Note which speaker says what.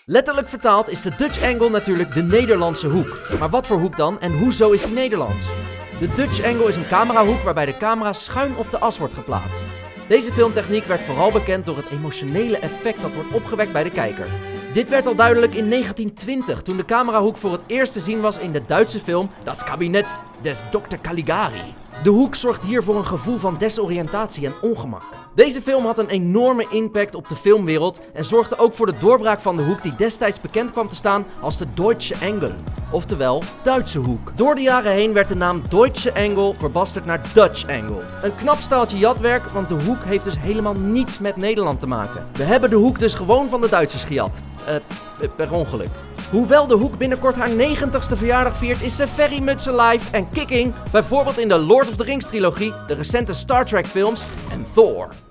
Speaker 1: Letterlijk vertaald is de Dutch angle natuurlijk de Nederlandse hoek. Maar wat voor hoek dan en hoezo is die Nederlands? De Dutch angle is een camerahoek waarbij de camera schuin op de as wordt geplaatst. Deze filmtechniek werd vooral bekend door het emotionele effect dat wordt opgewekt bij de kijker. Dit werd al duidelijk in 1920, toen de camerahoek voor het eerst te zien was in de Duitse film Das Kabinett des Dr. Caligari. De hoek zorgt hier voor een gevoel van desoriëntatie en ongemak. Deze film had een enorme impact op de filmwereld en zorgde ook voor de doorbraak van de hoek die destijds bekend kwam te staan als de Deutsche Engel, oftewel Duitse hoek. Door de jaren heen werd de naam Deutsche Engel verbasterd naar Dutch Angle. Een knap staaltje jatwerk, want de hoek heeft dus helemaal niets met Nederland te maken. We hebben de hoek dus gewoon van de Duitsers gejat. Per ongeluk. Hoewel de hoek binnenkort haar 90ste verjaardag viert, is ze very much alive en kicking, bijvoorbeeld in de Lord of the Rings trilogie, de recente Star Trek films en Thor.